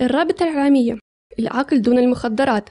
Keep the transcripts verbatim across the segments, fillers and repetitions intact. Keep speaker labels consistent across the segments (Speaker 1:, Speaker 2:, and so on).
Speaker 1: الرابطة العالمية العقل دون المخدرات.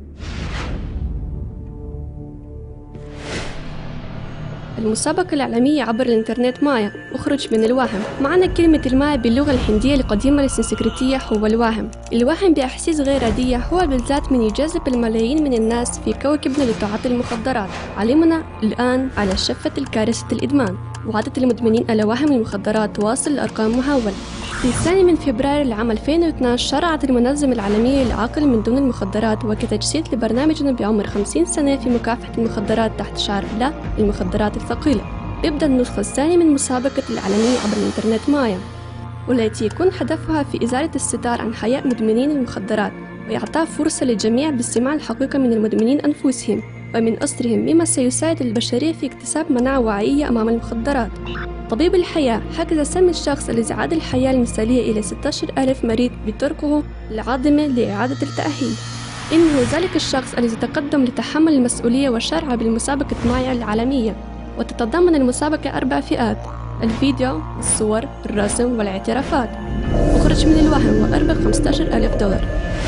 Speaker 1: المسابقة العالمية عبر الإنترنت مايا. أخرج من الوهم. معنى كلمة المايا باللغة الهندية القديمة السنسكريتية هو الوهم. الوهم بأحاسيس غير عادية هو بالذات من يجذب الملايين من الناس في كوكبنا لتعاطي المخدرات. علمنا الآن على شفة الكارثة الإدمان، وعادة المدمنين على وهم المخدرات تواصل الأرقام مهولة. في الثاني من فبراير العام ألفين واثني عشر شرعت المنظمة العالمية للعقل من دون المخدرات وكتجسيد لبرنامجنا بعمر خمسين سنة في مكافحة المخدرات تحت شعار لا المخدرات الثقيلة. يبدأ النسخة الثانية من مسابقة العالمية عبر الإنترنت مايا، والتي يكون هدفها في إزالة الستار عن حياة مدمنين المخدرات وإعطاء فرصة للجميع باستماع الحقيقة من المدمنين أنفسهم ومن أسرهم، مما سيساعد البشرية في اكتساب مناعة وعية أمام المخدرات. طبيب الحياة حجز سم الشخص الذي عاد الحياة المثالية إلى ستة عشر ألف مريض بطرقه العاضمة لإعادة التأهيل. إنه ذلك الشخص الذي تقدم لتحمل المسؤولية وشارع بالمسابقة مايا العالمية، وتتضمن المسابقة أربع فئات: الفيديو، الصور، الرسم، والاعترافات. أخرج من الوهم وأربح خمسة عشر ألف دولار.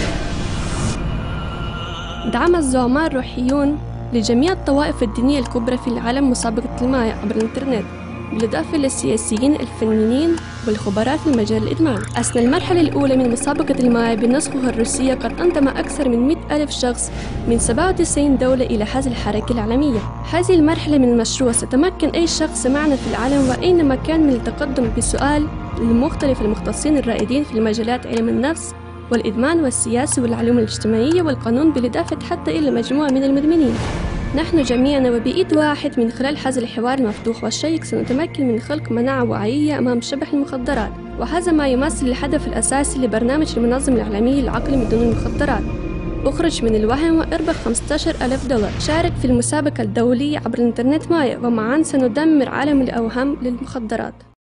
Speaker 1: دعم الزعماء الروحيون لجميع الطوائف الدينية الكبرى في العالم مسابقة المايا عبر الإنترنت، بالإضافة للسياسيين الفنيين والخبراء في مجال الإدمان. أثناء المرحلة الأولى من مسابقة المايا بنسخها الروسية قد انضم أكثر من مئة ألف شخص من سبعة وتسعين دولة إلى هذه الحركة العالمية. هذه المرحلة من المشروع ستمكن أي شخص معنا في العالم وأينما كان من التقدم بسؤال لمختلف المختصين الرائدين في المجالات علم النفس والإدمان والسياسة والعلوم الاجتماعية والقانون، بالإضافة حتى إلى مجموعة من المدمنين. نحن جميعنا وبإيد واحد من خلال هذا الحوار المفتوح والشيق سنتمكن من خلق مناعة وعية أمام شبح المخدرات، وهذا ما يمثل الهدف الأساسي لبرنامج المنظمة العالمية للعقل من دون المخدرات. أخرج من الوهم وأربح خمسة عشر ألف دولار. شارك في المسابقة الدولية عبر الإنترنت مايا، ومعا سندمر عالم الأوهام للمخدرات.